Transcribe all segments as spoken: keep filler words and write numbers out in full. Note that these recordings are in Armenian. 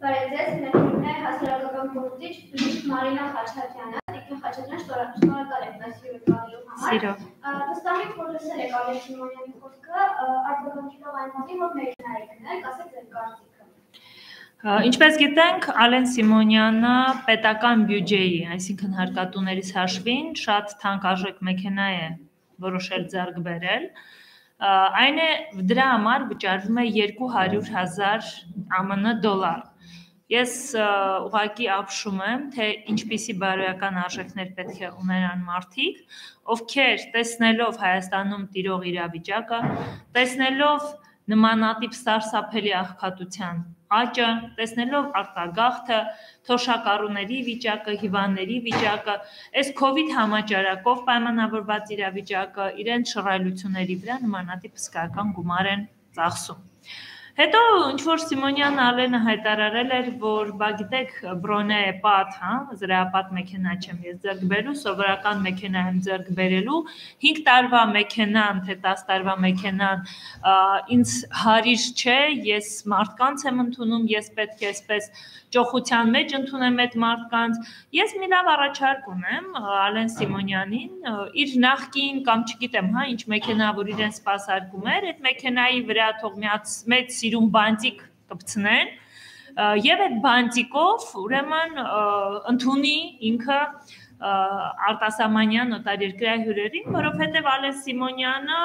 Բարեձեզ, ներկայացնում է հասարակական գործիչ բժիշկ Մարինա Խաչատյանը, Տիկին Խաչատյան շնորհակալ եմ այս հյուրընկալելու համար։ Վստահ որ լսել եք Ալեն Սիմոնյանի խոսքը, արձագանքելով այն բանի, որ մեքենա է գնել, ասեք ձեր կարծիքը։ Ինչպես գիտենք, Ալեն Սիմոնյանը պետական բյուջեի, այսինքն հարկատուներից հաշվին, շատ թանկարժեք մեքենա է որոշել ձեռք բերել։ Այն է դրա համար վճարվում է երկու հարյուր հազար ԱՄՆ դոլար։ Ես ուղղակի ապշում եմ, թե ինչպիսի բարոյական արժեքներ պետք է ունենան մարդիկ, ովքեր տեսնելով Հայաստանում տիրող իրավիճակը, տեսնելով նմանատիպ սարսափելի աղքատության աճը, տեսնելով արտագաղթը, թոշակառուների վիճակը, հիվանդների վիճակը, այս COVID համաճարակով պայմանավորված իրավիճակը, իրենց շռայլությունների վրա նմանատիպ հսկայական գումար են ծախսում։ Հետո ինչ-որ Սիմոնյան Ալենը հայտարարել էր, որ բա գիտեք բրոնե պատ, հա, զրահապատ մեքենա չեմ ես ձեռք բերելու, սովորական մեքենա եմ ձեռք բերելու, հինգ տարվա մեքենան, թե տաս տարվա մեքենան ինձ հարիր չէ, ես մարդկանց եմ ընդունում, ես պետք է այսպես ճոխության մեջ ընդունեմ այդ մարդկանց։ Ես մի լավ առաջարկ ունեմ Ալեն Սիմոնյանին, իր նախկին կամ չգիտեմ, հա, ինչ մեքենա, որ իրեն սպասարկում էր, այդ մեքենայի վրա թող մեծ սիրուն բանտիկ կպցնեն եւ այդ բանտիկով ուրեմն ընդունի ինքը արտասահմանյան օտարերկրյա հյուրերին, որովհետեւ Ալեն Սիմոնյանը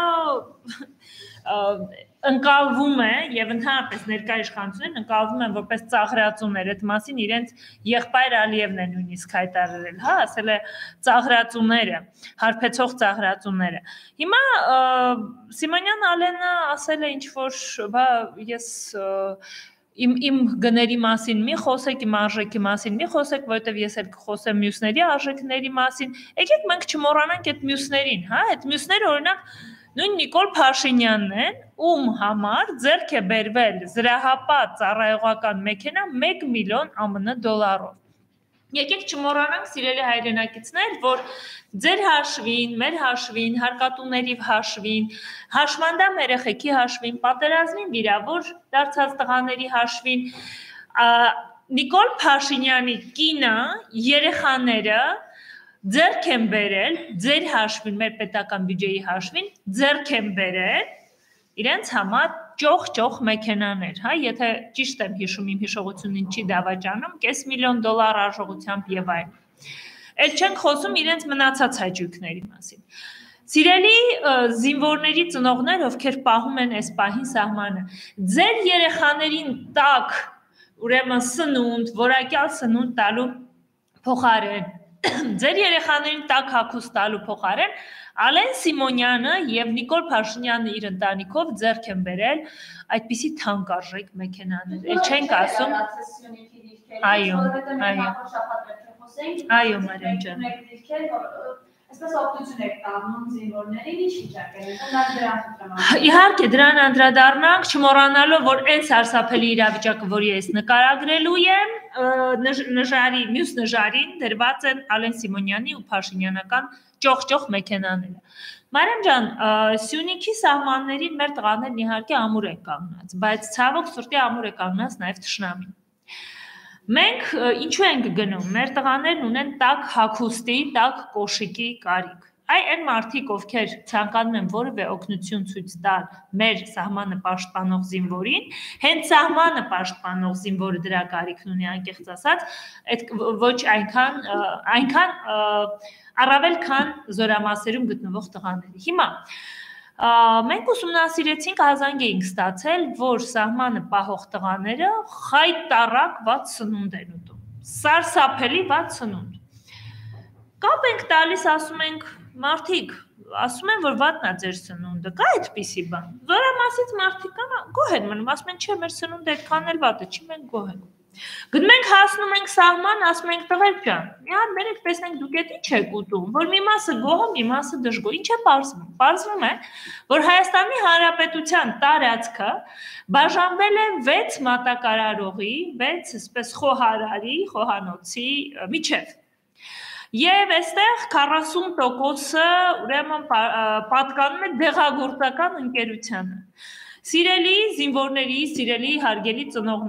ընկալվում է եւ ընդհանրապես ներկա իշխանություններն ընկալվում են որպես ծաղրածուներ, այդ մասին իրենց եղբայր Ալիևն է նույնիսկ հայտարարել, հա, ասել է ծաղրածուները, հարբեցող ծաղրածուները։ Հիմա Սիմոնյան Ալենը ասել է ինչ որ, բա ես Իմ իմ գների մասին մի խոսեք, իմ արժեքի մասին մի խոսեք, որովհետև ես էլ կխոսեմ մյուսների արժեքների մասին։ Եկեք մենք չմոռանանք այդ մյուսներին, հա, այդ մյուսները օրինակ նույն Նիկոլ Փաշինյանն են, ում համար ձեռք է բերվել զրահապատ ծառայողական մեքենա մեկ միլիոն ԱՄՆ դոլարով։ Եկեք չմոռանանք, սիրելի հայրենակիցներ, որ ձեր հաշվին, մեր հաշվին, հարկատուների հաշվին, հաշմանդամ երեխեքի հաշվին, պատերազմին վիրավոր դարձած տղաների հաշվին, Նիկոլ Փաշինյանի կինը, երեխաները ձեռք են բերել, ձեր հաշվին, մեր պետական բյուջեի հաշվին, ձեռք են բերել իրենց համար ճոխ-ճոխ մեքենաներ, հա, եթե ճիշտ եմ հիշում, իմ հիշողությունին չի դավաճանում, կես միլիոն դոլար արժողությամբ եւ այլն։ Էլ չենք խոսում իրենց մնացած հաճույքների մասին։ Սիրելի զինվորների ծնողներ, ովքեր պահում են այս պահին սահմանը, ձեր երեխաներին տակ, ուրեմն սնունդ, որակյալ սնունդ տալու փոխարեն, ձեր երեխաներին տակ հագուստ տալու փոխարեն Ալեն Սիմոնյանը եւ Նիկոլ Փաշինյանը իր ընտանիքով ձեռք են բերել այդպիսի թանկարժեք մեքենաներ։ Էլ չենք ասում։ Այո, այո։ Այո, Մարիամ ջան։ Այսպես օգնություն եք տանում զինվորներին, ինչ վիճակ է, դրանք դրան խնդրեմ։ Իհարկե դրան անդրադառնանք, չմոռանալով, որ այն սարսափելի իրավիճակը, որի ես նկարագրելու եմ, նժարի, մյուս նժարին դրված են Ալեն Սիմոնյանի ու Փաշինյանական ճոխ-ճոխ մեքենաները։ Մարիամ ջան, Սյունիքի սահմաններին մեր տղաներն իհարկե ամուր են կանգնած, բայց ցավոք սրտի ամուր է կանգնած նաև թշնամին։ Մենք ինչու ենք գնում, մեր տղաներն ունեն տաք հագուստի, տաք կոշիկի կարիք։ Այ այն մարդիկ, ովքեր ցանկանում են որևէ օգնություն ցույց տալ մեր սահմանը պաշտպանող զինվորին, հենց սահմանը պաշտպանող զինվորը դրա կարիքն ունի, անկեղծ ասած, այդ ոչ այնքան, այնքան առավել քան զորամասերում գտնվող տղաները։ Հիմա մենք ուսումնասիրեցինք, ազանգ էինք ստացել, որ սահմանը պահող տղաները խայտառակ վատ սնունդ են ուտում, սարսափելի վատ սնունդ։ Կապ ենք տալիս, ասում ենք, մարդիկ, ասում են, որ վատնա ձեր սնունդը, կա այդպիսի բան։ Զորամասից մարդիկ կան, գոհ են մնում, ասում են, չէ, մեր սնունդը այդքան էլ վատ է, չի, մենք գոհ ենք։ Գնում ենք, հասնում ենք սահման, ասում ենք տղեր ջան, մի հատ բերեք, տեսնենք դուք էդ ինչ եք ուտում, որ մի մասը գոհ է, մի մասը դժգոհ։ Ինչ է պարզվում։ Պարզվում է, որ Հայաստանի Հանրապետության տարածքը բաժանվել է վեց մատակարարողի, վեց այսպես խոհարարի, խոհանոցի միջև։ Եվ այստեղ քառասուն տոկոսը ուրեմն պատկանում է դեղագործական ընկերությանը։ Սիրելի զինվորների, սիրելի հարգելի ծնողներ,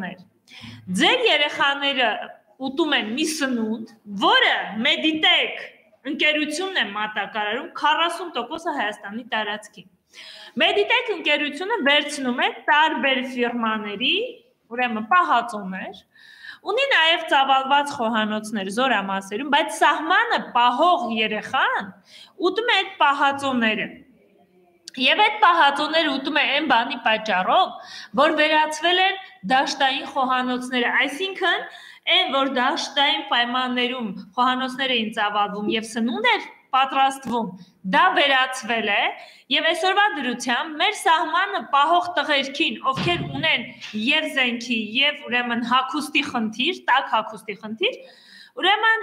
Ձեր երեխաները ուտում են մի սնունդ, որը Meditech ընկերությունն է մատակարարում քառասուն տոկոս Հայաստանի տարածքի։ Meditech ընկերությունը վերցնում է տարբեր ֆիրմաների, ուրեմն պահածոներ, ունի նաև ծավալված խոհանոցներ զորամասերում, բայց սահմանը պահող երեխան ուտում է այդ պահածոները։ Եվ այդ պահածոները ուտում է այն բանի պատճառով, որ վերածվել են դաշտային խոհանոցները, այսինքն այն, որ դաշտային պայմաններում խոհանոցները էին ծավալվում եւ սնունդ էր պատրաստվում, դա վերածվել է եւ այսօրվա դրությամբ մեր սահմանը պահող տղերքին, ովքեր ունեն եւ զենքի եւ ուրեմն հագուստի խնդիր, տաք հագուստի խնդիր, ուրեմն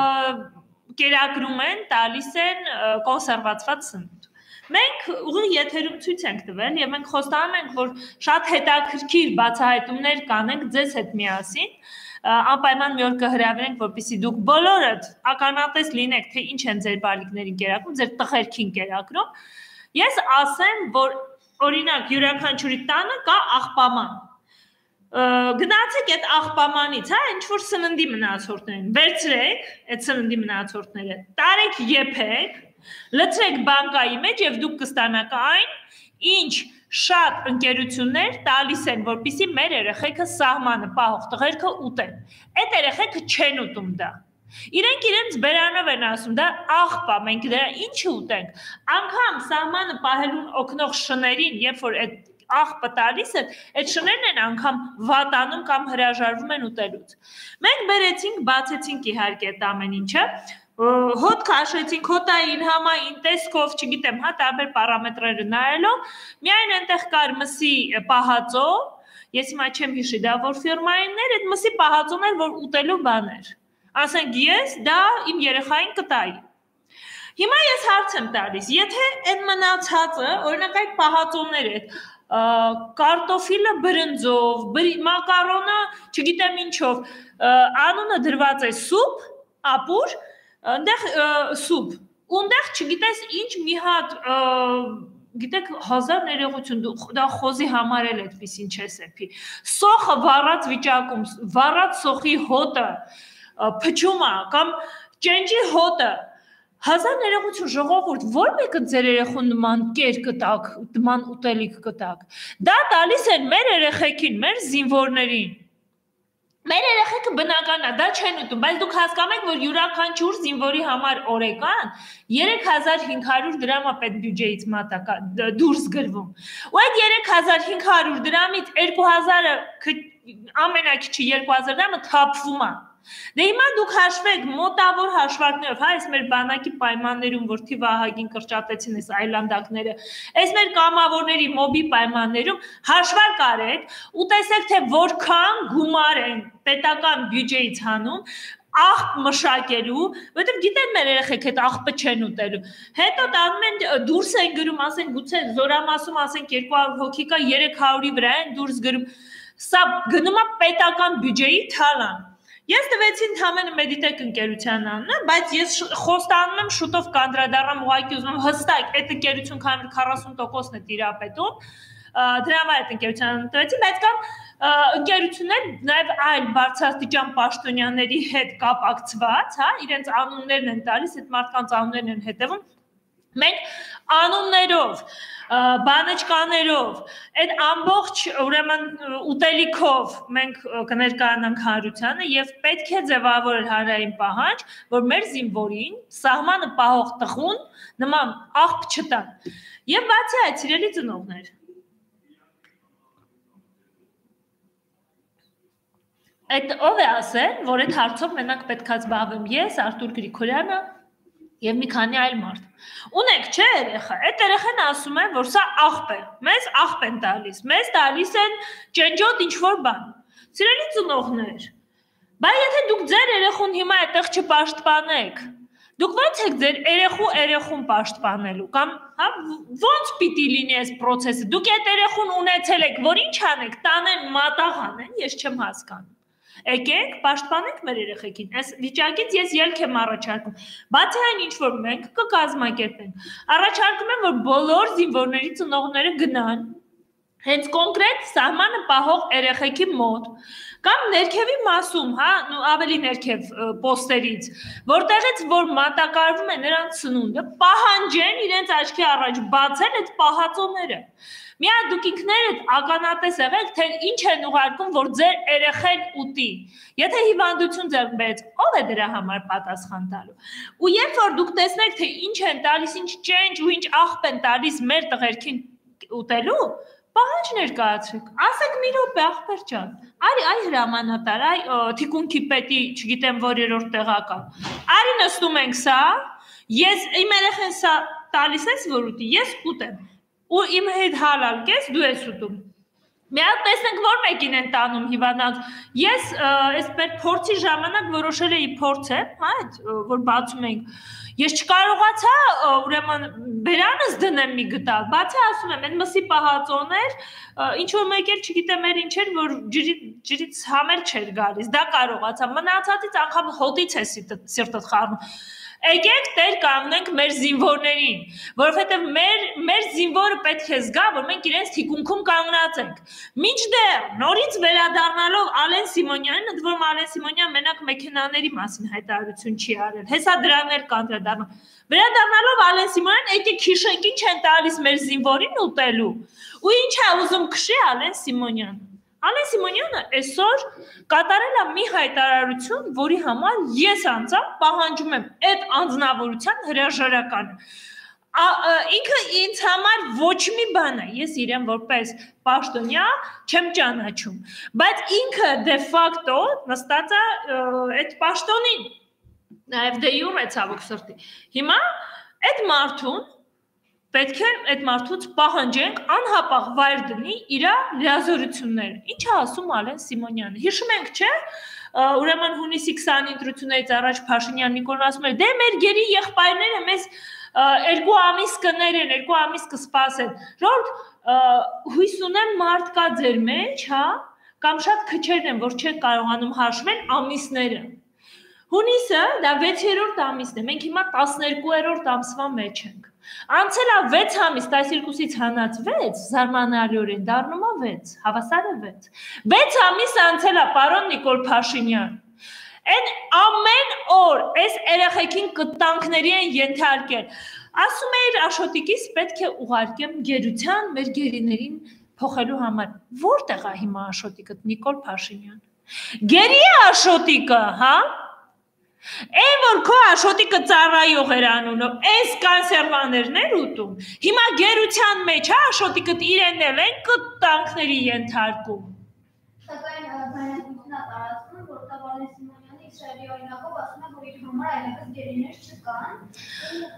կերակրում են, տալիս են կոնսերվացված սնունդ։ Մենք ուղիղ եթերում ցույց ենք տվել եւ մենք խոստանում ենք, որ շատ հետաքրքիր բացահայտումներ կանենք ձեզ հետ միասին, անպայման մի օր կհրավիրենք, որպեսզի դուք բոլորդ ականատես լինեք, թե ինչ են ձեր բալիկներին կերակրում, ձեր տղերքին կերակրում։ Ես ասեմ, որ օրինակ յուրաքանչյուրի տանը կա աղբաման։ Գնացեք այդ աղբամանից, հա, ինչ որ սննդի մնացորդներին, վերցրեք այդ սննդի մնացորդները, տարեք եփեք, լցրեք բանկայի մեջ եւ դուք կստանաք այն, ինչ շատ ընկերություններ տալիս են, որպեսզի մեր երեխեքը սահմանը պահող տղերքը ուտեն։ Այդ երեխեքը չեն ուտում դա։ Իրենք իրենց բերանով են ասում, դա աղբա, մենք դրա ինչ ուտենք։ Անգամ սահմանը պահելուն օգնող շներին, երբ որ այդ աղբը տալիս են, այդ շներն են անգամ վատանում կամ հրաժարվում են ուտելուց։ Մենք բերեցինք, բացեցինք իհարկե այդ ամեն ինչը, հոտ քաշեցինք, հոտային, համային, տեսքով, չգիտեմ, հա, տարբեր պարամետրերը նայելով, միայն այնտեղ կար մսի պահածո, ես հիմա չեմ հիշի, դա որ ֆիրմայիններ, այդ մսի պահածոն էր, որ ուտելու բան էր։ Ասենք ես դա իմ երեխային կտայի։ Հիմա ես հարց եմ տալիս, եթե այդ մնացածը, օրինակ այդ պահածոները, կարտոֆիլը բրնձով, մակարոնը, չգիտեմ ինչով, անունը դրված է սուպ, ապուր, այնտեղ սուպ, ունդեղ չգիտես ինչ մի հատ, գիտեք, հազար ներողություն, դա խոզի համարել այդպիսին չես էփի, սոխը վառած վիճակում, վառած սոխի հոտը, փչումը կամ ճենջի հոտը, հազար ներողություն ժողովուրդ, որ մեկը ձեր երեխուն նման կեր կտակ, նման ուտելիք կտակ, դա տալիս են մեր երեխեքին, մեր զինվորներին։ Մեր երեխեքը բնական է, դա չեն ուտում, բայց դուք հասկանում եք, որ յուրաքանչյուր զինվորի համար օրեկան երեք հազար հինգ հարյուր դրամ է պետ բյուջեից մատակա դուրս գրվում։ Ու այդ երեք հազար հինգ հարյուր դրամից երկու հազարը ամենակիչը երկու հազար դրամը թափվում է։ Դե հիմա դուք հաշվեք մոտավոր հաշվարկներով, հա, այս մեր բանակի պայմաններում, որ թիվ ահագին կրճատեցին այս այլանդակները, այս մեր կամավորների մոբի պայմաններում հաշվարկ արեք ու տեսեք, թե որքան գումար են պետական բյուջեից հանում աղբ մշակելու, որովհետև գիտեն մեր երեխեք այդ աղբը չեն ուտելու։ Հետո տանում են դուրս են գրում, ասենք գուցե զորամասում ասենք երկու հարյուր հոգի կա, երեք հարյուրի վրա են դուրս գրում։ Սա գնում է պետական բյուջեի թալան։ Ես տվեցի ընդհանրապես Meditech ընկերության անունը, բայց ես խոստանում եմ շուտով կանդրադառնամ, ուղղակի ուզում եմ հստակ այդ ընկերություն քանի քառասուն տոկոսն է տիրապետում, դրա համար այդ ընկերության անունը տվեցի, բայց կան ընկերություններ նաև այլ բարձրաստիճան պաշտոնյաների հետ կապակցված, հա, իրենց անուններն են տալիս, այդ մարդկանց անուններն են հետևում։ Մենք անուններով, բանեջկաներով, այդ ամբողջ ուրեմն ուտելիքով մենք կներկայանանք հանրությանը եւ պետք է ձևավորել հանրային պահանջ, որ մեր զինվորին սահմանը պահող տխուն նման աղբ չտան։ Եվ բացի այդ, սիրելի ծնողներ, այդ ով է ասել, որ այդ հարցով մենակ պետք է զբաղվեմ ես, Արտուր Գրիգորյանը եւ մի քանի այլ մարդ։ Ունեք, չէ, երեխա, այդ երեխան ասում է, որ սա աղբ է, մեզ աղբ են տալիս, մեզ տալիս են ճենջոտ ինչ-որ բան։ Սիրելի ծնողներ, բայց եթե դուք ձեր երեխուն հիմա այդտեղ չպաշտպանեք, դուք ո՞նց եք ձեր երեխու երեխուն պաշտպանելու կամ, հա, ո՞նց պիտի լինի այս process-ը։ Դուք այդ երեխուն ունեցել եք, որ ինչ անեք, տանեն մատաղ անեն, ես չեմ հասկանում։ Եկեք, պաշտպանենք մեր երեխեքին։ Այս վիճակից ես ելք եմ առաջարկում։ Բացի այն ինչ որ մենք կկազմակերպենք, առաջարկում եմ, որ բոլոր զինվորների ծնողները գնան, Հենց կոնկրետ սահմանը պահող երեխեքի մոտ կամ ներքևի մասում, հա, նու ավելի ներքև պոստերից, որտեղից որ մատակարարվում է նրանց սնունդը, պահանջեն իրենց աչքի առաջ բացել այդ պահածոները։ Միա դուք ինքներդ ականատես եղեք, թե ինչ են ուղարկում, որ ձեր երեխեն ուտի։ Եթե հիվանդություն ձեռք բերեց, ով է դրա համար պատասխան տալու։ Ու երբ որ դուք տեսնեք, թե ինչ են տալիս, ինչ ճենջ ու ինչ աղբ են տալիս մեր տղերքին ուտելու, պահանջ ներկայացրեք, ասեք մի րոպե ախպեր ջան, արի այ հրամանատար, այ թիկունքի պետի, չգիտեմ որ երրորդ տեղական, արի նստում ենք սա, ես իմ երեխեն սա տալիս ես որ ուտի, ես կուտեմ, ու իմ հետ հալալ կես, դու ես ուտում։ Մի հատ տեսնենք որ մեկին են տանում հիվանդանոց, ես այս փորձի ժամանակ որոշել էի փորձել, հա, որ բացում ենք, ես չկարողացա ուրեմն բերանս դնեմ մի գտալ, բացի ասում եմ, այն մսի պահածոներ, ինչ որ մեկ էլ չգիտեմ էր ինչ էր, որ ջրից համեր չէր գալիս, դա կարողացա, մնացածից անգամ հոտից է սիրտդ խառնում։ Եկեք տեր կանգնենք մեր զինվորներին, որովհետև մեր մեր զինվորը պետք է զգա, որ մենք իրենց թիկունքում կանգնած ենք։ Մինչդեռ նորից վերադառնալով Ալեն Սիմոնյանին, ընդ որում Ալեն Սիմոնյան մենակ մեքենաների մասին հայտարարություն չի արել, հեսա դրան էլ կանդրադառնում։ Վերադառնալով Ալեն Սիմոնյան, եկեք հիշենք ինչ են տալիս մեր զինվորին ուտելու։ Ու ինչ է ուզում քշի Ալեն Սիմոնյանը։ Ալեն Սիմոնյանը այսօր կատարել է մի հայտարարություն, որի համար ես անձամբ պահանջում եմ այդ անձնավորության հրաժարականը։ Ինքը ինձ համար ոչ մի բան է, ես իրեն որպես պաշտոնյա չեմ ճանաչում, բայց ինքը դե ֆակտո նստած է այդ պաշտոնին, նաև դե յուրե ցավոք սրտի։ Հիմա այդ մարդուն պետք է այդ մարդուց պահանջենք անհապաղ վայր դնի իր լիազորությունները։ Ինչ է ասում Ալեն Սիմոնյանը։ Հիշում ենք, չէ՞, ուրեմն հունիսի քսանին ընտրություններից առաջ Փաշինյան Նիկոլն ասում էր, դե մեր գերի եղբայրները մեզ երկու ամիս կներեն, երկու ամիս կսպասեն։ Ժողովուրդ, հույս ունեմ մարդ կա ձեր մեջ, հա, կամ շատ քչերն են, որ չեն կարողանում հաշվել ամիսները։ Հունիսը դա վեցերորդ ամիսն է, մենք հիմա տասներկուերորդ ամսվա մեջ ենք։ Անցել է վեց ամիս, տասներկուսից հանած վեց, զարմանալիորեն դառնում է վեց, հավասար է վեց։ Վեց ամիս անցել է պարոն Նիկոլ Փաշինյան։ Այն ամեն օր այս երեխեքին կտանքների են ենթարկել։ Ասում է իր Աշոտիկից պետք է ուղարկեմ գերության մեր գերիներին փոխելու համար։ Որտեղ է հիմա Աշոտիկը Նիկոլ Փաշինյան։ Գերի է Աշոտիկը, հա։ Այն որ քո Աշոտիկը ծառայող էր անունով, այս կանսերվաներն էր ուտում, հիմա գերության մեջ է Աշոտիկը իրեն էլ են կտանքների ենթարկում։ Սակայն բանականությունն է տարածվում, որտեղ Ալեն Սիմոնյանը Իսրայելի օրինակով ասում է, որ իր համար այլևս գերիներ չկան։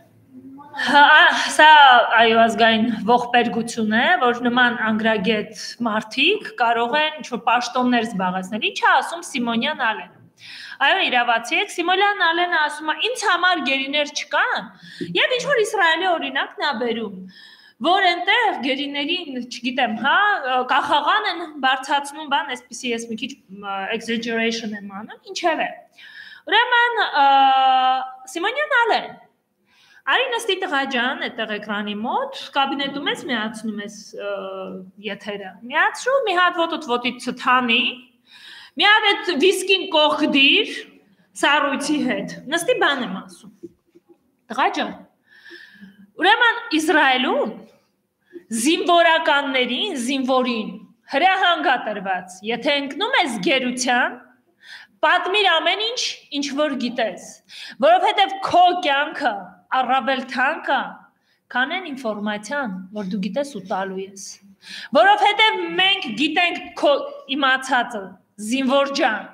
Սա այո ազգային ողբերգություն է, որ նման անգրագետ մարդիկ կարող են ինչ-որ պաշտոններ զբաղեցնել։ Ինչ է ասում Սիմոնյան Ալենը։ Այո, իրավացի եք, Սիմոնյան Ալենը ասում է, ինձ համար գերիներ չկան, եւ ինչ-որ Իսրայելի օրինակն է բերում, որ այնտեղ գերիներին, չգիտեմ, հա, կախաղան են բարձրացնում, բան, այսպեսի ես մի քիչ exaggeration եմ անում, ինչևէ։ Ուրեմն Սիմոնյան Ալեն Արի նստի տղա ջան, այդտեղ էկրանի մոտ, կաբինետում ես միացնում ես եթերը։ Միացրու, մի հատ ոտոտ ոտից ցթանի, մի հատ այդ վիսկին կողդիր սառույցի հետ։ Նստի բան եմ ասում։ Տղա ջան։ Ուրեմն Իսրայելում զինվորականներին, զինվորին հրահանգա տրված, եթե ընկնում ես գերության, պատմիր ամեն ինչ, ինչ որ գիտես, որովհետև քո կյանքը առավել թանկ է, քան այն ինֆորմացիան, որ դու գիտես ու տալու ես։ Որովհետև մենք գիտենք քո իմացածը, զինվոր ջան։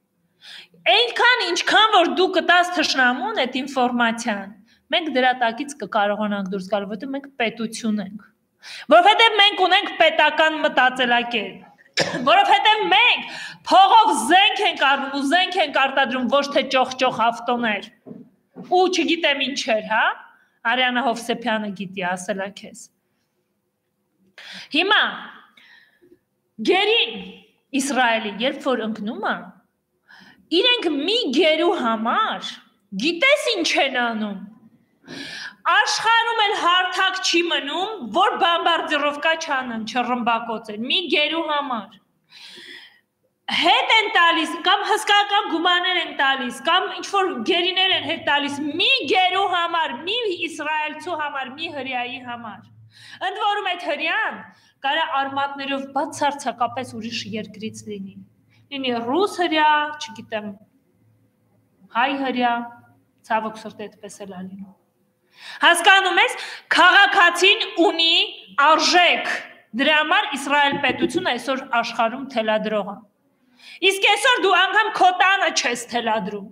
Այնքան ինչքան որ դու կտաս թշնամուն այդ ինֆորմացիան, մենք դրա տակից կկարողանանք դուրս գալ, որովհետև մենք պետություն ենք։ Որովհետև մենք ունենք պետական մտածելակերպ։ Որովհետև մենք փողով զենք ենք առնում ու զենք ենք արտադրում, ոչ թե ճոխ-ճոխ ավտոներ։ Ու չգիտեմ ինչ էր, հա, Արիանա Հովսեփյանը գիտի ասելա քեզ։ Հիմա գերին Իսրայելի երբ որ ընկնում է, իրենք մի գերու համար գիտես ինչ են անում։ Աշխարհում էլ հարթակ չի մնում, որ բամբարդիրովկա չանեն, չռմբակոծեն, մի գերու համար։ Հետ են տալիս, կամ հսկական գումարներ են տալիս, կամ ինչ-որ գերիներ են հետ տալիս, մի գերու համար, մի իսրայելցու համար, մի հրեայի համար։ Ընդ որում այդ հրեան կարա արմատներով բացարձակապես ուրիշ երկրից լինի։ Լինի ռուս հրեա, չգիտեմ, հայ հրեա, ցավոք սրտի այդպես էլ է լինում։ Հասկանում ես, քաղաքացին ունի արժեք, դրա համար Իսրայել պետությունը այսօր աշխարհում թելադրող է։ Իսկ այսօր դու անգամ քո տանը չես թելադրում։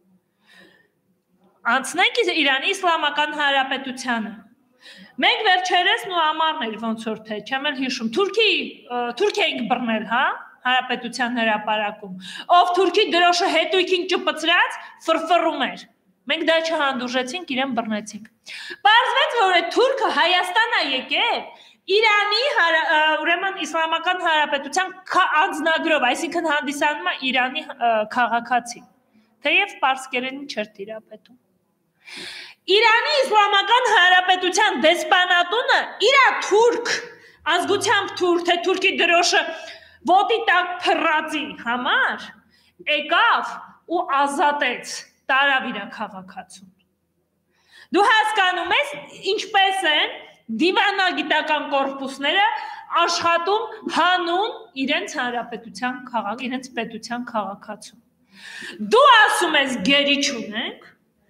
Անցնենք Իրանի Իսլամական Հանրապետությանը։ Մենք վերջերս ու ամառներ ոնց որ թե, չեմ էլ հիշում, Թուրքի Թուրքիայինք բռնել, հա, Հանրապետության հրապարակում։ Ով Թուրքի դրոշը հետույքին ճպցրած ֆրֆռում էր։ Մենք դա չհանդուրժեցինք, իրեն բռնեցինք։ Պարզվեց, որ այդ թուրքը Հայաստան է եկել Իրանի ուրեմն Իսլամական Հանրապետության անձնագրով, այսինքն հանդիսանում է Իրանի քաղաքացի, թեև պարսկերենի չէր տիրապետում։ Իրանի Իսլամական Հանրապետության դեսպանատունը իր թուրք, ազգությամբ թուրք, թե թուրքի դրոշը ոտի տակ փռածի համար եկավ ու ազատեց, տարավ իր քաղաքացուն։ Դու հասկանում ես ինչպես են դիվանագիտական կորպուսները աշխատում հանուն իրենց հանրապետության քաղաք, իրենց պետության քաղաքացու։ Դու ասում ես գերի չունենք,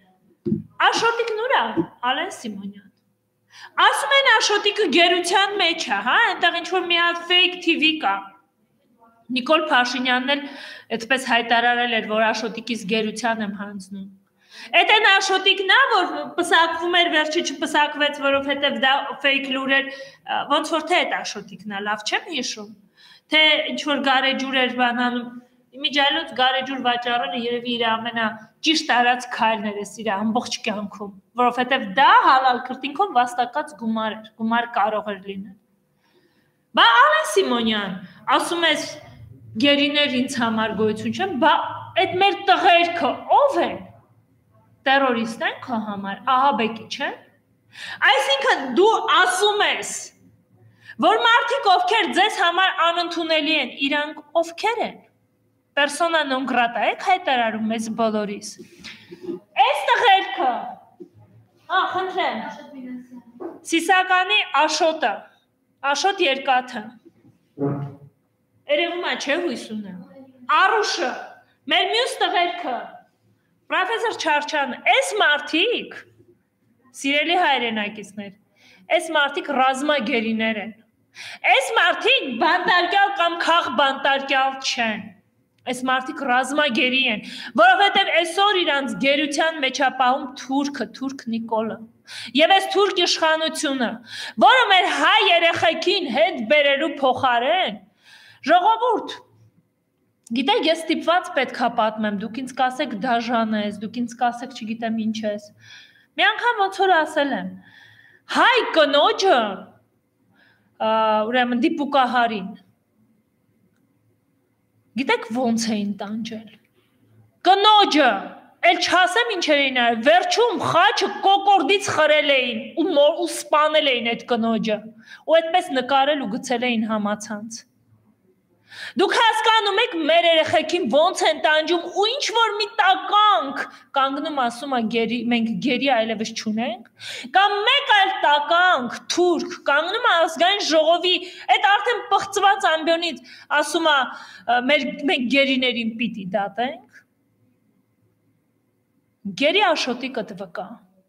Աշոտիկն ուրա, Ալեն Սիմոնյան։ Ասում են Աշոտիկը գերության մեջ է, հա, այնտեղ ինչ-որ մի հատ fake T V կա։ Նիկոլ Փաշինյանն էլ այդպես հայտարարել էր, որ Աշոտիկից գերության եմ հանձնում։ Այդ այն Աշոտիկն է, որ պսակվում էր, վերջի չպսակվեց, որովհետև դա fake լուր էր, ոնց որ թե այդ Աշոտիկն է, լավ չեմ հիշում, թե ինչ-որ գարեջուր էր բանանում, իմիջայլոց գարեջուր վաճառելը երևի իր ամենաճիշտ արած քայլն էր իր ամբողջ կյանքում, որովհետև դա հալալ քրտինքով վաստակած գումար էր, գումար կարող էր լինել։ Բա Ալեն Սիմոնյան, ասում ես գերիներ ինձ համար գոյություն չեն, բա այդ մեր տղերքը ով են։ Տերորիստ են քո համար, ահաբեկի չեն։ Այսինքն դու ասում ես, որ մարդիկ ովքեր ձեզ համար անընդունելի են, իրանք ովքեր են։ Պերսոնա նոն գրատա եք հայտարարում մեզ բոլորիս։ Այս տղերքը, ա, խնդրեմ, Սիսականի Աշոտը, Աշոտ երկաթը, երևում է չէ հույսունը, Արուշը, մեր մյուս տղերքը, պրոֆեսոր Չարչյանը, այս մարդիկ, սիրելի հայրենակիցներ, այս մարդիկ ռազմագերիներ են, այս մարդիկ բանտարկյալ կամ քաղ բանտարկյալ չեն, այս մարդիկ ռազմագերի են, որովհետև այսօր իրանց գերության մեջ է պահում թուրքը, թուրք Նիկոլը, և այս թուրք իշխանությունը, որը մեր հայ երեխեքին հետ բերելու փոխարեն, ժողովուրդ, գիտեք, ես ստիպված պետք է պատմեմ, դուք ինձ կասեք դաժան ես, դուք ինձ կասեք չգիտեմ ինչ ես, մի անգամ ոնց որ ասել եմ, հայ կնոջը, ուրեմն դիպուկահարին, գիտեք ոնց էին տանջել, կնոջը, էլ չասեմ ինչեր էին արել, վերջում խաչը կոկորդից խրել էին ու սպանել էին այդ կնոջը, ու այդպես նկարել ու գցել էին համացանց։ Դուք հասկանում եք մեր երեխեքին ոնց են տանջում ու ինչ որ մի տականք կանգնում ասում է գերի, մենք գերի այլևս չունենք, կամ մեկ այլ տականք թուրք կանգնում է ազգային ժողովի այդ արդեն պղծված ամբիոնից ասում է մեր մենք գերիներին պիտի դատենք։ Գերի Աշոտիկը դվկա։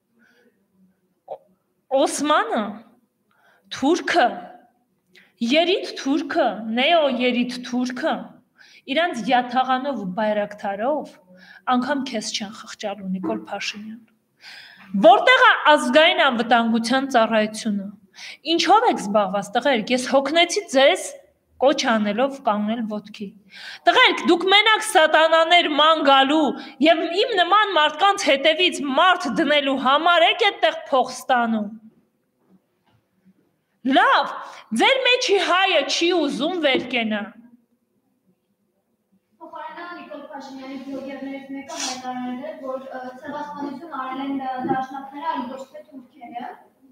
Օսմանը, թուրքը, երիտ թուրքը, նեո երիտ թուրքը, իրանց յաթաղանով ու բայրակթարով անգամ քեզ չեն խղճալու Նիկոլ Փաշինյան։ Որտեղ է ազգային անվտանգության ծառայությունը։ Ինչով եք զբաղված, տղերք, ես հոգնեցի ձեզ կոչ անելով կանգնել ոտքի։ Տղերք, դուք մենակ սատանաներ ման գալու եւ իմ նման մարդկանց հետևից մարդ դնելու համար եք այդտեղ փող ստանում։ Լավ, ձեր մեջի հայը չի ուզում վեր կենա։ Փաշինյանի բլոգերներից մեկը հայտարարել է, որ ցեղասպանություն արել են դաշնակները, այլ ոչ թե թուրքերը։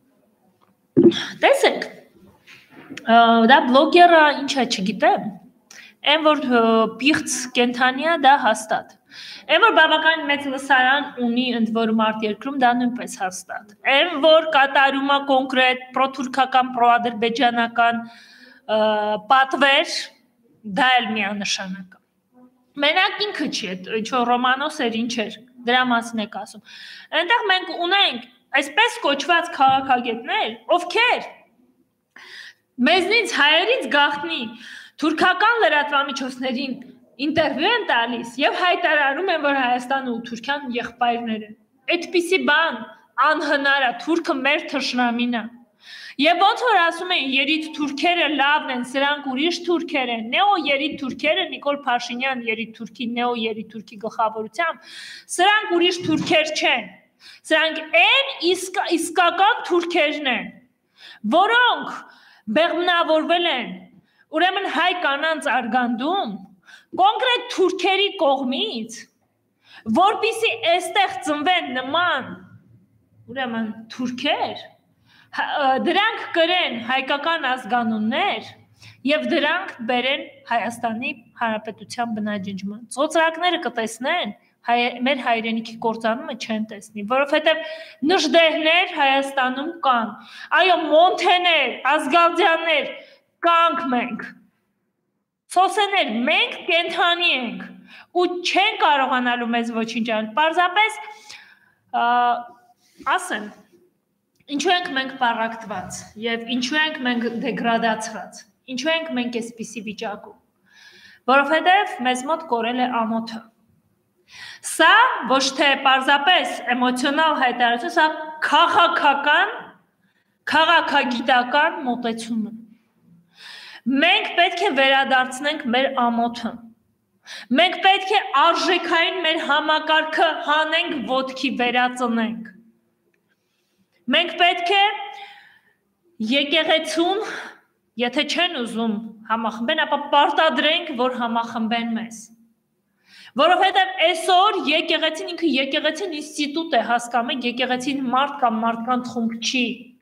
Տեսեք, դա բլոգերը ինչա չգիտեմ, այն որ պիղծ կենթանիա դա հաստատ։ Այն որ բավական մեծ լսարան ունի ընդ որում արտերկրում դա նույնպես հաստատ։ Այն որ կատարում է կոնկրետ պրոթուրքական, պրոադրբեջանական պատվեր, դա էլ միանշանակ է։ Մենակ ինքը չի, ինչ որ Ռոմանոս էր, ինչ էր, դրա մասին եք ասում։ Այնտեղ մենք ունենք այսպես կոչված քաղաքագետներ, ովքեր մեզնից հայերից գաղտնի թուրքական լրատվամիջոցներին ինտերվյու են տալիս եւ հայտարարում են, որ Հայաստանը ու Թուրքիան եղբայրներ են։ Այդպիսի բան անհնար է, թուրքը մեր թշնամին է։ Եվ ոնց որ ասում են, երիտ թուրքերը լավն են, սրանք ուրիշ թուրքեր են, նեո երիտ թուրքերը Նիկոլ Փաշինյան երիտ թուրքի, նեո երիտ թուրքի գլխավորությամբ, սրանք ուրիշ թուրքեր չեն։ Սրանք այն իսկական թուրքերն են, որոնք բեղմնավորվել են, ուրեմն հայ կանանց արգանդում, կոնկրետ թուրքերի կողմից, որպիսի այստեղ ծնվեն նման, ուրեմն թուրքեր, դրանք կրեն հայկական ազգանուններ եւ դրանք բերեն Հայաստանի Հանրապետության բնաջնջման։ Ծոծրակները կտեսնեն, մեր հայրենիքի կործանումը չեն տեսնի, որովհետեւ նժդեհներ Հայաստանում կան։ Այո, մոնթեներ, ազգալդյաններ կանք մենք։ Սոսեներ, մենք կենթանի ենք ու չեն կարողանալու մեզ ոչինչ անել։ Պարզապես ասեմ, ինչու ենք մենք պառակտված եւ ինչու ենք մենք դեգրադացված։ Ինչու ենք մենք այսպիսի վիճակում։ Որովհետեւ մեզ մոտ կորել է ամոթը։ Սա ոչ թե պարզապես էմոցիոնալ հայտարարություն, սա քաղաքական, քաղաքագիտական մոտեցում է։ Մենք պետք է վերադարձնենք մեր ամոթը։ Մենք պետք է արժեքային մեր համակարգը հանենք ոտքի վերածնենք։ Մենք պետք է եկեղեցուն, եթե չեն ուզում համախմբեն, ապա պարտադրենք, որ համախմբեն մեզ։ Որովհետև այսօր եկեղեցին ինքը եկեղեցին ինստիտուտ է հասկանում, եկեղեցին մարդ կամ մարդկանց խումբ չի։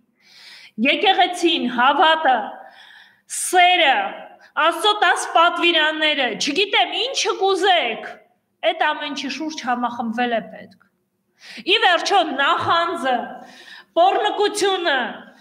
Եկեղեցին հավատը, սերը, Աստծո տաս պատվիրանները, չգիտեմ ինչը կուզեք, այդ ամենի շուրջ համախմբվել է պետք։ Ի վերջո նախանձը, պոռնկությունը,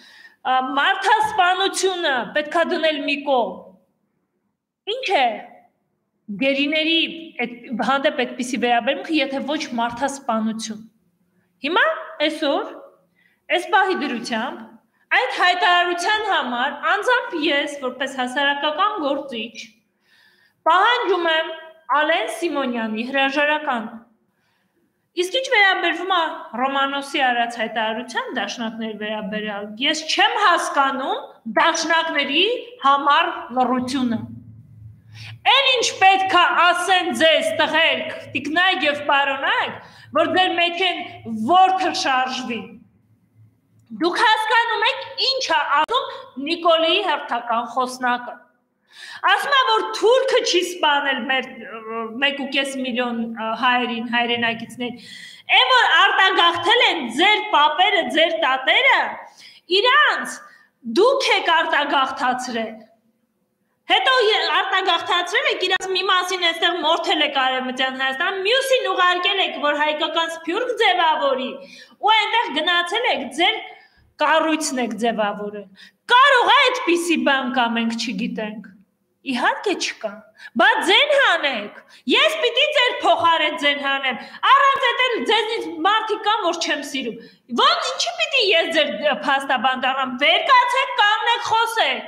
մարդասպանությունը պետք է դնել մի կողմ։ Ինչ է գերիների հանդեպ այդպիսի վերաբերմունքը, եթե ոչ մարդասպանություն։ Հիմա այսօր այս պահի դրությամբ այդ հայտարարության համար անձամբ ես որպես հասարակական գործիչ պահանջում եմ Ալեն Սիմոնյանի հրաժարական։ Իսկ ինչ վերաբերվում է Ռոմանոսի արած հայտարարության դաշնակների վերաբերյալ, ես չեմ հասկանում դաշնակների համար լռությունը։ Այն ինչ պետք է ասեն ձեզ տղերք, տիկնայք եւ պարոնայք, որ ձեր մեքեն որդը շարժվի։ Դուք հասկանում եք ինչ է ասում Նիկոլիի հերթական խոսնակը։ Ասում է, որ թուրքը չի սպանել մեր մեկ ու կես միլիոն հայերին, հայրենակիցներին։ Այն որ արտագաղթել են ձեր պապերը, ձեր տատերը, իրանց դուք եք արտագաղթացրել։ Հետո արտագաղթացրել եք իրանց մի մասին այստեղ մորթել եք Արևմտյան Հայաստան, մյուսին ուղարկել եք, որ հայկական սփյուռք ձևավորի, ու այնտեղ գնացել եք ձեր կառույցն եք ձևավորել։ Կարող է այդպիսի բան կա, մենք չգիտենք։ Իհարկե չկա, բայց ձեն հանեք, ես պիտի ձեր փոխարեն ձեն հանեմ, առանց այդ էլ ձեզնից մարդիկ կան, որ չեմ սիրում, ոնց ինչի պիտի ես ձեր փաստաբան դառնամ, վեր կացեք, կանգնեք, խոսեք,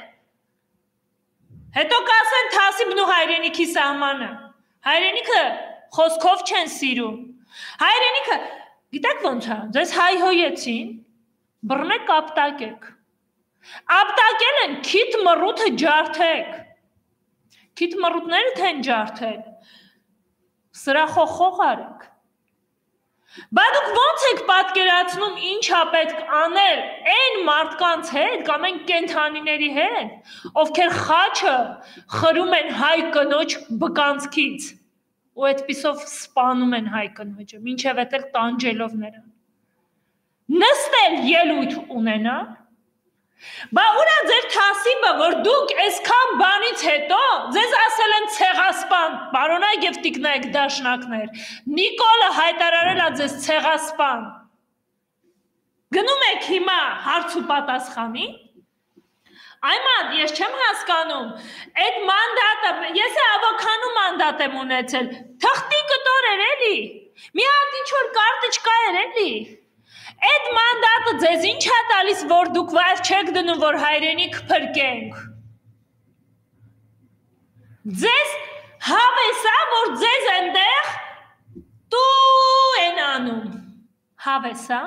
հետո կասեն թասիբն ու հայրենիքի սահմանը, հայրենիքը խոսքով չեն սիրում, հայրենիքը, գիտեք ոնց է, ձեզ հայհոյեցին, բռնեք ապտակեք, ապտակել են քիթ մռութը ջարդեք, քիթ մռութները թե են ջարդել, սրախոխող արեք, բայց դուք ոնց եք պատկերացնում ինչ է պետք անել այն մարդկանց հետ կամ այն կենդանիների հետ, ովքեր խաչը խրում են հայ կնոջ բկանցքից, ու այդպիսով սպանում են հայ կնոջը, մինչև էդ էլ տանջելով նրան։ Նստել ելույթ ունենա, բա ուրա ձեր թասիբը, որ դուք այսքան բանից հետո ձեզ ասել են ցեղասպան, պարոնայք եւ տիկնայք դաշնակներ, Նիկոլը հայտարարել է ձեզ ցեղասպան։ Գնում եք հիմա հարց ու պատասխանի։ Այման, ես չեմ հասկանում, այդ մանդատը, ես է ավոքանու մանդատ եմ ունեցել, թղթի կտոր էր էլի, մի հատ ինչ-որ կարտիչկա էր էլի, այդ մանդատը ձեզ ինչ է տալիս, որ դուք վայր չեք դնում, որ հայրենիք փրկենք։ Ձեզ հավեսա, որ ձեզ այնտեղ տու են անում, հավեսա։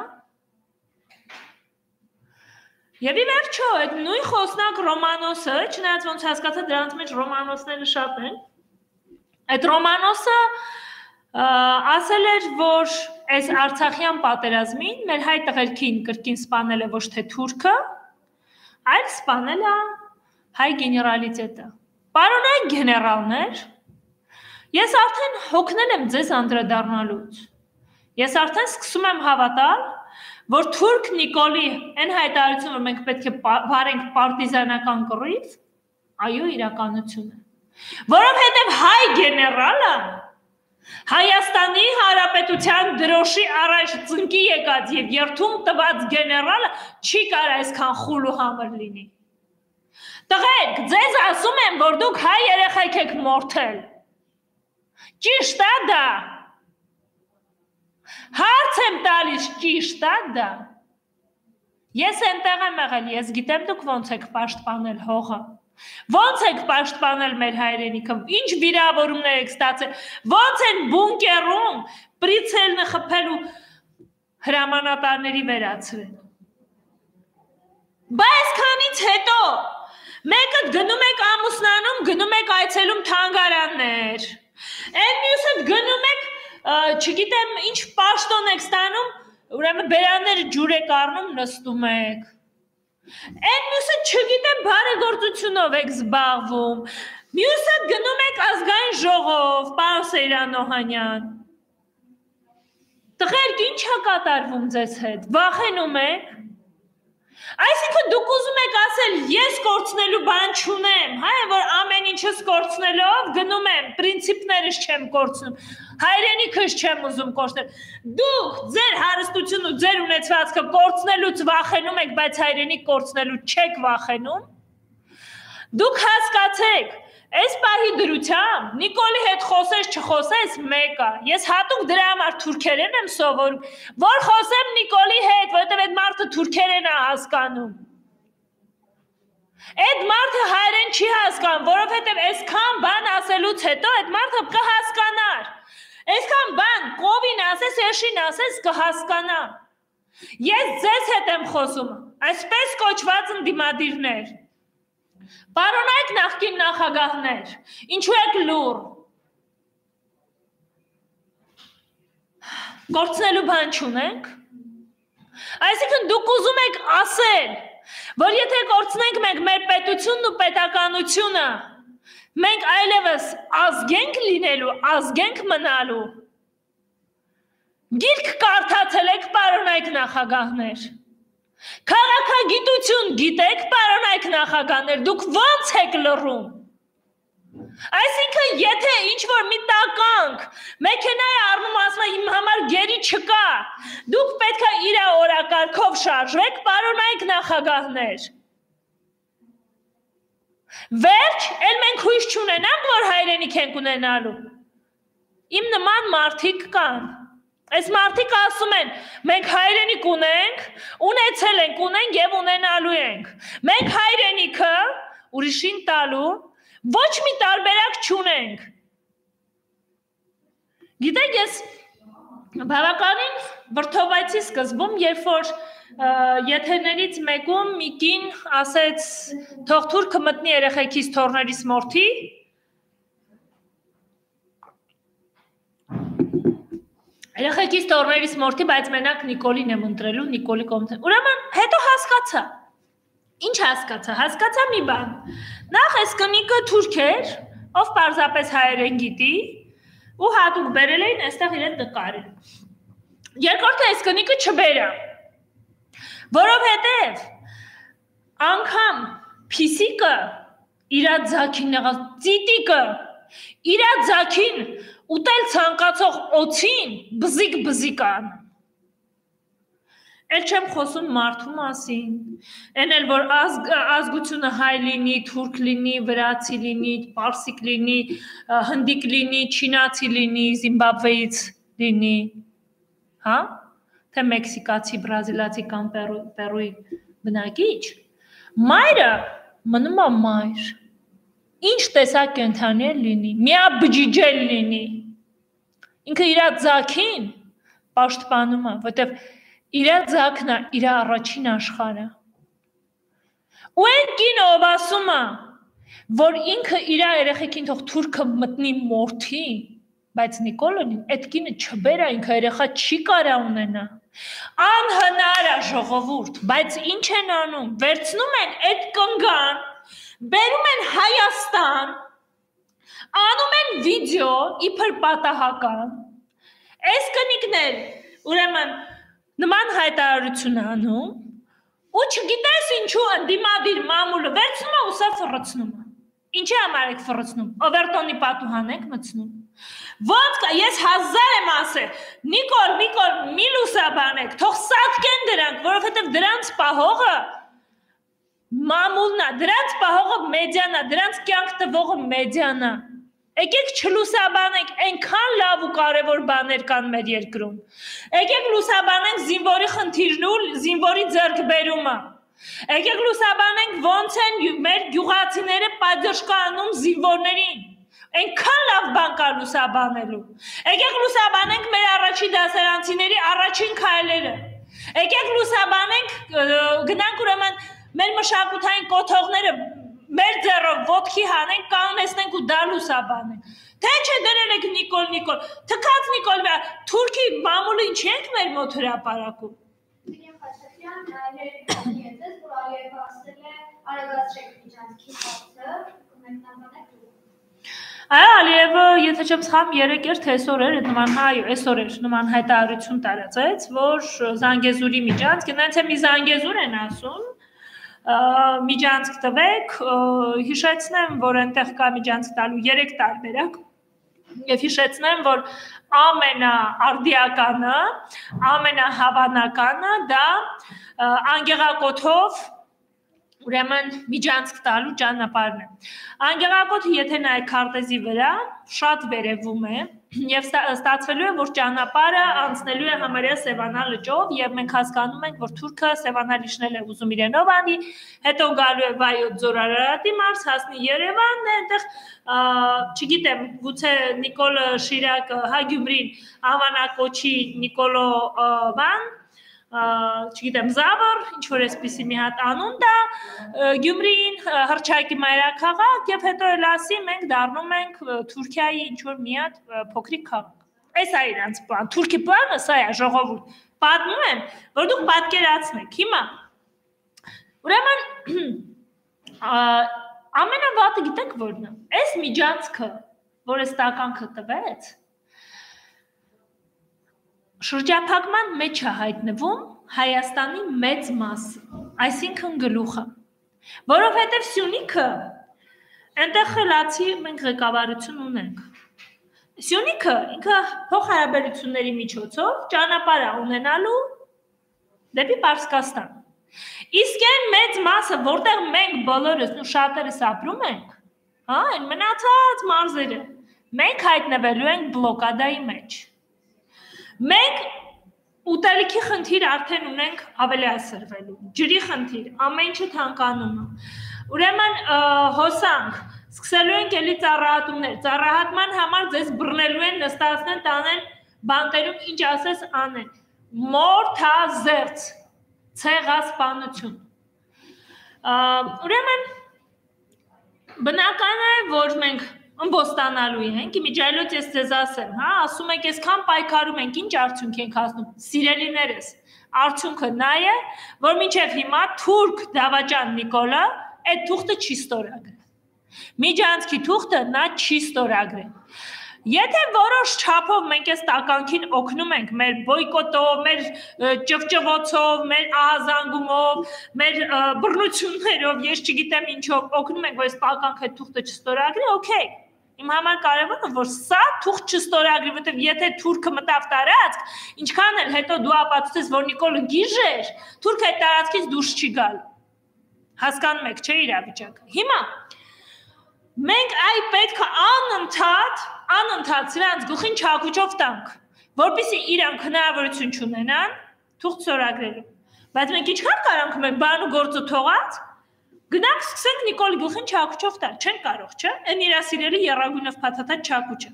Եվ ի վերջո, այդ նույն խոսնակ Ռոմանոսը, չնայած ոնց հասկացա դրանց մեջ Ռոմանոսները շատ են, այդ Ռոմանոսը ասել էր, որ այս Արցախյան պատերազմին մեր հայ տղերքին կրկին սպանել է ոչ թե թուրքը, այլ սպանել է հայ գեներալիտետը։ Պարոնայք գեներալներ, ես արդեն հոգնել եմ ձեզ անդրադառնալուց։ Ես արդեն սկսում եմ հավատալ, որ թուրք Նիկոլի այն հայտարարությունը, որ մենք պետք է վարենք պարտիզանական կռիվ, այո, իրականություն է։ Որովհետև հայ գեներալը Հայաստանի Հանրապետության դրոշի առաջ ծնկի եկած եւ երթում տված գեներալը չի կարող այսքան խուլ ու համր լինի։ Տղերք, ձեզ ասում եմ, որ դուք հայ երեխեք եք մորթել։ Ճիշտ է դա։ Հարց եմ տալիս, ճիշտ է դա։ Ես այնտեղ եմ եղել, ես գիտեմ դուք ոնց եք պաշտպանել հողը։ Ոնց եք պաշտպանել մեր հայրենիքը, ինչ վիրավորումներ եք ստացել, ոնց են բունկերում պրիցելնը խփել ու հրամանատարների վերացրել։ Բա այսքանից հետո մեկը գնում եք ամուսնանում, գնում եք այցելում թանգարաններ, այն մյուսը գնում եք, չգիտեմ, ինչ պաշտոն եք ստանում, ուրեմն բերանները ջուր եք առնում, նստում եք։ Այն մյուսը չգիտեմ բարեգործությունով եք զբաղվում, մյուսը գնում եք ազգային ժողով, պարոն Սեյրան Օհանյան։ Տղերք, ինչ է կատարվում ձեզ հետ, վախենում եք։ Այսինքն դուք ուզում եք ասել, ես կորցնելու բան չունեմ, հայ, որ ամեն ինչս կորցնելով գնում եմ, պրինցիպներս չեմ կորցնում, հայրենիքս չեմ ուզում կորցնել։ Դուք ձեր հարստությունը, ձեր ունեցվածքը կորցնելուց վախենում եք, բայց հայրենիք կորցնելուց չեք վախենում։ Դուք հասկացեք, այս պահի դրությամբ Նիկոլի հետ խոսես չխոսես մեկը, ես հատուկ դրա համար թուրքերեն եմ սովորում, որ խոսեմ Նիկոլի հետ, որովհետև այդ մարդը թուրքերեն է հասկանում։ Այդ մարդը հայերեն չի հասկանում, որովհետև այսքան բան ասելուց հետո այդ մարդը կհասկանար։ Այսքան բան կովին ասես, եշին ասես կհասկանա։ Ես ձեզ հետ եմ խոսում, այսպես կոչված ընդդիմադիրներ։ Պարոնայք նախկին նախագահներ, ինչու եք լուր։ Կորցնելու բան չունենք։ Այսինքն դուք ուզում եք ասել, որ եթե կորցնենք մենք մեր պետությունն ու պետականությունը, մենք այլևս ազգենք լինելու, ազգենք մնալու։ Գիրք կարդացել եք, պարոնայք նախագահներ։ Քաղաքագիտություն գիտեք, պարոնայք նախագահներ, դուք ո՞նց եք լռում։ Այսինքն, եթե ինչ-որ մի տականք մեքենայի առնում ասում է իմ համար գերի չկա, դուք պետք է իր օրակարգով շարժվեք, պարոնայք նախագահներ։ Վերջ, էլ մենք հույս չունենանք, որ հայրենիք ենք ունենալու։ Իմ նման մարդիկ կան։ Այս մարդիկ ասում են, մենք հայրենիք ունենք, ունեցել ենք, ունենք և ունենալու ենք։ Մենք հայրենիքը ուրիշին տալու ոչ մի տարբերակ չունենք։ Գիտեք, ես բավականին վրդովայցի սկզբում, երբ որ եթերներից մեկում մի կին ասեց, թող թուրքը մտնի երեխեքիս թոռներիս մորթի, երեխեքիս թոռներիս մորթի, բայց մենակ Նիկոլին եմ ընտրելու, Նիկոլի կողմից։ Ուրեմն հետո հասկացա։ Ինչ հասկացա։ Հասկացա մի բան։ Նախ այս կնիկը թուրք էր, ով պարզապես հայերեն գիտի, ու հատուկ բերել էին այստեղ իրեն նկարել։ Երկրորդը այս կնիկը չբերա, որովհետև անգամ փիսիկը իրա ձակին եղած ծիտիկը իրա ձակին ուտել ցանկացող օծին բզիկ բզիկ ան։ Էլ չեմ խոսում մարդու մասին, են էլ որ ազգությունը հայ լինի, թուրք լինի, վրացի լինի, պարսիկ լինի, հնդիկ լինի, չինացի լինի, Զիմբաբվեից լինի, հա, թե մեքսիկացի, բրազիլացի կամ պերուի բնակիչ, մայրը մնում է մայր, ինչ տեսակ կենդանի լինի, միաբջիջել լինի, ինքը իրա ձակին պաշտպանում է, որտև իրա ձակն է իրա առաջին աշխարհը։ Ու այն կինը ով ասում է, որ ինքը իրա երեխեքին թող թուրքը մտնի մորթի, բայց Նիկոլոն այդ կինը չբերա, ինքը երեխա չի կարա ունենա։ Անհնար է ժողովուրդ, բայց ինչ են անում, վերցնում են այդ կնգան, բերում են Հայաստան, անում են վիդեո իբր պատահական, այս կնիկներ, ուրեմն նման հայտարարություն անում, ու չգիտես ինչու ընդդիմադիր մամուլը վերցնում է ու սա ֆռցնում է։ Ինչի համար եք ֆռցնում, օվերտոնի պատուհան եք մտցնում։ Ոնց կա, ես հազար եմ ասել, Նիկոլ, Նիկոլ, մի լուսաբանեք, թող սատկեն դրանք, որովհետև դրանց պահողը մամուլն է, դրանց պահողը մեդիան է, դրանց կյանք տվողը մեդիան է։ Եկեք չլուսաբանենք, այնքան լավ ու կարևոր բաներ կան մեր երկրում։ Եկեք լուսաբանենք զինվորի խնդիրն ու զինվորի ձեռքբերումը։ Եկեք լուսաբանենք ոնց են մեր գյուղացիները պատժկա անում զինվորներին։ Այնքան լավ բան կա լուսաբանելու։ Եկեք լուսաբանենք մեր առաջին դասարանցիների առաջին քայլերը։ Եկեք լուսաբանենք, գնանք ուրեմն մեր մշակութային կոթողները մեր ձեռով ոտքի հանենք, կանոնեցնենք ու դա լուսաբանենք։ Թե չէ դրել եք Նիկոլ, Նիկոլ, թքած Նիկոլ, Թուրքի մամուլը ինչ ենք մեր մոտ հրապարակում։ Տիկին Խաչատրյան, երեք որ Ալիևը ասել է արագացրեք միջանցքի հարցը, մեկնաբանեք դուք։ Այո, Ալիևը, եթե չեմ սխալվում, երեք էր թե այսօր էր, նման այո, այսօր էր նման հայտարարություն տարածեց, որ Զանգեզուրի միջանցք, նայած է մի Զանգեզուր են ասում, միջանցք տվեք, հիշեցնեմ, որ այնտեղ կա միջանցք տալու երեք տարբերակ եւ հիշեցնեմ, որ ամենաարդիականը, ամենահավանականը դա անգեղակոթով ուրեմն միջանցք տալու ճանապարհն է։ Անգեղակոթը եթե նայեք քարտեզի վրա, շատ վերևում է եւ ստացվելու է, որ ճանապարհը անցնելու է համարյա Սևանա լճով եւ մենք հասկանում ենք, որ թուրքը Սևանա լիճնել է ուզում իրենով անի, հետո գալու է Վայոց ձոր Արարատի մարզ, հասնի Երևան, այնտեղ չգիտեմ, գուցե Նիկոլ Շիրակ հա Գյումրին անվանակոչի Նիկոլո բան չգիտեմ Զավոր, ինչ որ էսպիսի մի հատ անուն դա, Գյումրին հռչակի մայրաքաղաք եւ հետո էլ ասի մենք դառնում ենք Թուրքիայի ինչ որ մի հատ փոքրիկ քաղաք։ Էս է իրանց պլան, Թուրքի պլանը սա է, ժողովուրդ։ Պատմում եմ, որ դուք պատկերացնեք։ Հիմա ուրեմն ամենավատը գիտեք որն է։ Այս միջանցքը, որ այս տականքը տվեց, շրջափակման մեջ է հայտնվում Հայաստանի մեծ մասը, այսինքն գլուխը, որովհետև Սյունիքը այնտեղ խելացի մենք ղեկավարություն ունենք։ Սյունիքը ինքը փոխհարաբերությունների միջոցով ճանապարհ է ունենալու դեպի Պարսկաստան։ Իսկ այն մեծ մասը, որտեղ մենք բոլորս ու շատերս ապրում ենք, հա, այն մնացած մարզերը, մենք հայտնվելու ենք բլոկադայի մեջ։ Մենք ուտելիքի խնդիր արդեն ունենք ավելի ասրվելու, ջրի խնդիր, ամեն ինչը թանկանում է։ Ուրեմն հոսանք, սկսելու ենք էլի ծառահատումներ, ծառահատման համար ձեզ բռնելու են, նստացնեն, տանեն բանտերում, ինչ ասես անեն, մորթազերծ, ցեղասպանություն։ Ուրեմն բնական է, որ մենք ըմբոստանալու ենք, իմիջայլոց ես ձեզ ասեմ, հա, ասում եք, այսքան պայքարում ենք, ինչ արդյունք ենք հասնում, սիրելիներս, արդյունքը նա է, որ մինչև հիմա թուրք դավաճան Նիկոլը այդ թուղթը չի ստորագրել։ Միջանցքի թուղթը նա չի ստորագրել։ Եթե որոշ չափով մենք այս տականքին օգնում ենք մեր բոյկոտով, մեր ճվճվոցով, մեր ահազանգումով, մեր բռնություններով, ես չգիտեմ ինչով օգնում ենք, որ այս տականքը թուղթը չստորագրի, օքեյ։ Իմ համար կարևորը որ սա թուղթ չստորագրի, որովհետև եթե թուրքը մտավ տարածք, ինչքան էլ հետո դու ապացուցես, որ Նիկոլը գիժեր, թուրքը այդ տարածքից դուրս չի գալ։ Հասկանում եք, չէ՞ իրավիճակը։ Հիմա մենք այ պետք է անընդհատ, անընդհատ սրանց գլխին չակուճով տանք, որպեսզի իրանք հնարավորություն չունենան թուղթ ստորագրելու։ Բայց մենք ինչքան կարանք մենք բան ու գործը թողած, գնանք սկսենք Նիկոլի գլխին չակուճով տալ, չեն կարող, չէ՞, այն իր սիրելի եռագույնով փաթաթած չակուճը։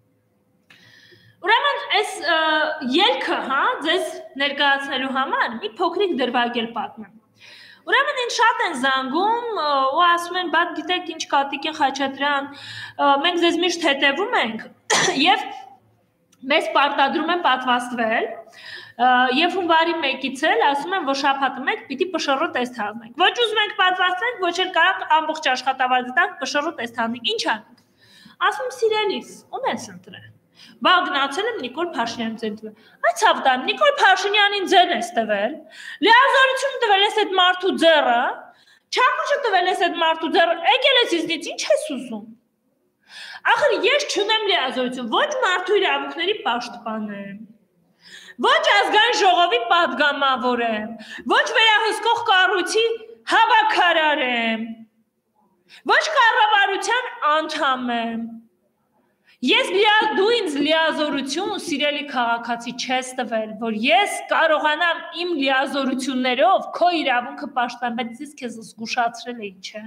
Ուրեմն այս ելքը, հա, ձեզ ներկայացնելու համար մի փոքրիկ դրվագ պատմեմ։ Ուրեմն ինձ շատ են զանգում ու ասում են, բադ գիտեք ինչ Կատիկին Խաչատրյան, մենք ձեզ միշտ հետևում ենք եւ մեզ պարտադրում են պատվաստվել եւ հունվարի մեկից էլ ասում են, որ շաբաթը մեկ պիտի պշռո տեստ հանենք։ Ոչ ուզում ենք պատվաստենք, ոչ էլ կարող ամբողջ աշխատավարձը տանք պշռո տեստ հանենք։ Ինչ անենք։ Ասում սիրելիս, ում ես ընտրել։ Բա գնացել եմ Նիկոլ Փաշինյանին ձեն տվել։ Այդ ցավտան Նիկոլ Փաշինյանին ձեն ես տվել։ Լիազորություն տվել ես այդ մարդու ձեռը, չակուճը տվել ես այդ մարդու ձեռը, եկել ես ինձնից ինչ ես ուզում։ Ախր ես չունեմ լիազորություն, ոչ մարդու իրավունքների պաշտպան եմ, ոչ ազգային ժողովի պատգամավոր եմ, ոչ վերահսկող կառույցի հավաքարար եմ, ոչ կառավարության անդամ եմ։ Ես դու ինձ լիազորություն ու սիրելի քաղաքացի չես տվել, որ ես կարողանամ իմ լիազորություններով քո իրավունքը պաշտպանել, բայց ես քեզ զգուշացրել էի, չէ՞։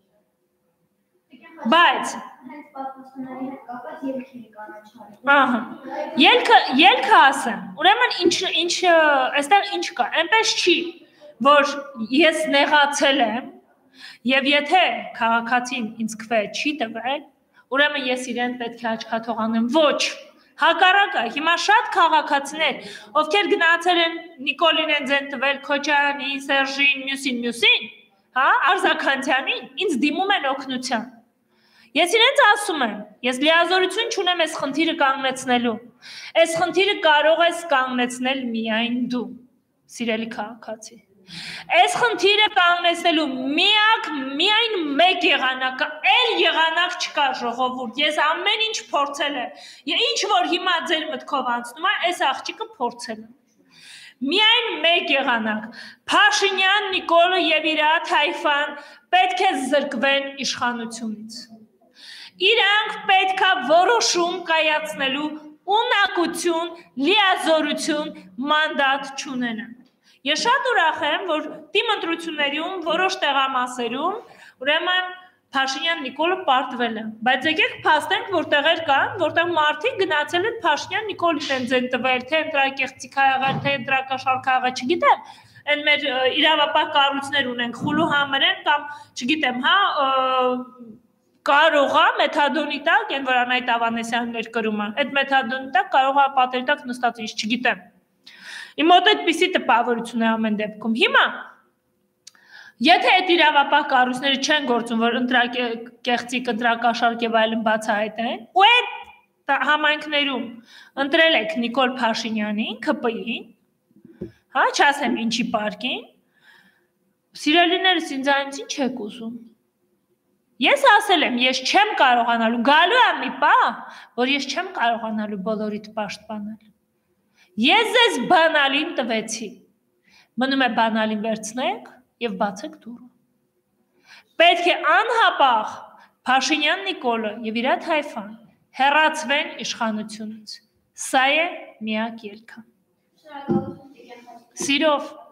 Բայց հենց պատմությունների հետ կապված ելքի կանաչարի։ Ահա։ Ելքը, ելքը ասեմ։ Ուրեմն ինչ ինչ այստեղ ինչ կա։ Այնպես չի, որ ես նեղացել եմ եւ եթե քաղաքացին ինձ քվե չի տվել, ուրեմն ես իրեն պետք է աչքաթող անեմ, ոչ, հակառակը, հիմա շատ քաղաքացիներ, ովքեր գնացել են Նիկոլին են ձեն տվել, Քոչայանին, Սերժին, մյուսին, մյուսին, հա, Արզականցյանին, ինձ դիմում են օգնության։ Ես իրենց ասում եմ, ես լիազորություն չունեմ այս խնդիրը կանգնեցնելու, այս խնդիրը կարող ես կանգնեցնել միայն դու, սիրելի քաղաքացի։ Այս խնդիրը կանգնեցնելու միակ միայն մեկ եղանակը, այլ եղանակ չկա ժողովուրդ, ես ամեն ինչ փորձել եմ, եւ ինչ որ հիմա ձեր մտքով անցնում է, այս աղջիկը փորձել եմ։ Միայն մեկ եղանակ, Փաշինյան Նիկոլը եւ իր թայֆան պետք է զրկվեն իշխանությունից։ Իրանք պետք է որոշում կայացնելու ունակություն, լիազորություն, մանդատ չունենան։ Ես շատ ուրախ եմ, որ թիմ ընտրություններում որոշ տեղամասերում ուրեմն Փաշինյան Նիկոլը պարտվել է, բայց եկեք փաստենք, որ տեղեր կան, որտեղ մարդիկ գնացել են Փաշինյան Նիկոլին են ձեն տվել, թե ընտրակեղծիք ա եղել, թե ընտրակաշառք ա եղել, չգիտեմ, այն մեր իրավապահ կառույցներ ունենք, խուլու համերեն կամ չգիտեմ, հա, կարող է մեթադոնի տակ, այն որ Անահիտ Ավանեսյանն էր կրում, այդ մեթադոնի տակ կարող է պատերի տակ նստած ինչ, չգիտեմ։ Իմ մոտ այդպիսի տպավորություն է ամեն դեպքում։ Հիմա եթե այդ իրավապահ կառույցները չեն գործում, որ ընտրակեղծիք, ընտրակաշառք եւ այլն բացահայտեն, ու այդ համայնքներում ընտրել եք Նիկոլ Փաշինյանին, K P I-ին, հա, չասեմ ինչի պարկին, սիրելիներս ինձ այնց ինչ եք ուզում։ Ես ասել եմ, ես չեմ կարողանալու, գալու եմ մի պահ, որ ես չեմ կարողանալու բոլորիդ պաշտպանել։ Ես ձեզ բանալին տվեցի, մնում է բանալին վերցնեք և բացեք դուռը։ Պետք է անհապաղ Փաշինյան Նիկոլը և իր թայֆան հեռացվեն իշխանությունից։ Սա է միակ ելքը։ Սիրով։